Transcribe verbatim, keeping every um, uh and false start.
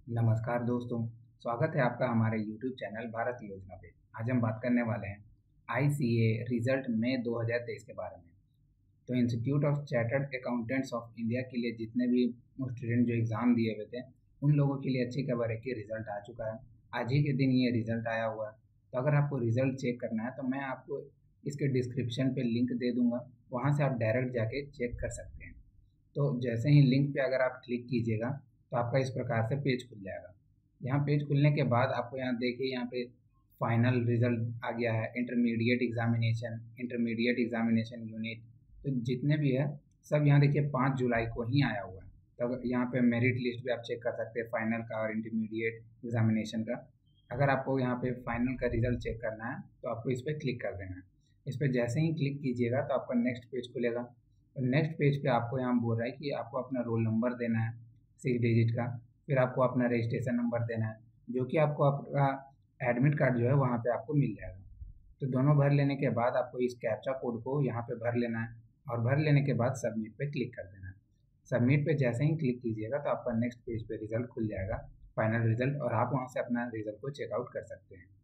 नमस्कार दोस्तों, स्वागत है आपका हमारे यूट्यूब चैनल भारत योजना पे। आज हम बात करने वाले हैं आई सी ए रिजल्ट मई दो हज़ार तेईस के बारे में। तो institute of chartered accountants of India के लिए जितने भी स्टूडेंट जो एग्ज़ाम दिए हुए थे, उन लोगों के लिए अच्छी खबर है कि रिज़ल्ट आ चुका है। आज ही के दिन ये रिज़ल्ट आया हुआ है। तो अगर आपको रिज़ल्ट चेक करना है तो मैं आपको इसके डिस्क्रिप्शन पे लिंक दे दूँगा, वहाँ से आप डायरेक्ट जाके चेक कर सकते हैं। तो जैसे ही लिंक पे अगर आप क्लिक कीजिएगा तो आपका इस प्रकार से पेज खुल जाएगा। यहाँ पेज खुलने के बाद आपको यहाँ देखिए, यहाँ पे फाइनल रिजल्ट आ गया है, intermediate examination, intermediate examination unit. तो जितने भी है सब यहाँ देखिए पाँच जुलाई को ही आया हुआ है। तो अगर यहाँ पे मेरिट लिस्ट भी आप चेक कर सकते हैं फाइनल का और इंटरमीडिएट एग्जामिनेशन का। अगर आपको यहाँ पे फाइनल का रिजल्ट चेक करना है तो आपको इस पर क्लिक कर देना है। इस पर जैसे ही क्लिक कीजिएगा तो आपका नेक्स्ट पेज खुलेगा। तो नेक्स्ट पेज पे आपको यहाँ बोल रहा है कि आपको अपना रोल नंबर देना है सिक्स डिजिट का, फिर आपको अपना रजिस्ट्रेशन नंबर देना है, जो कि आपको आपका एडमिट कार्ड जो है वहाँ पे आपको मिल जाएगा। तो दोनों भर लेने के बाद आपको इस कैप्चा कोड को यहाँ पे भर लेना है और भर लेने के बाद सबमिट पे क्लिक कर देना है। सबमिट पे जैसे ही क्लिक कीजिएगा तो आपका नेक्स्ट पेज पे रिजल्ट खुल जाएगा, फाइनल रिजल्ट, और आप वहाँ से अपना रिजल्ट को चेकआउट कर सकते हैं।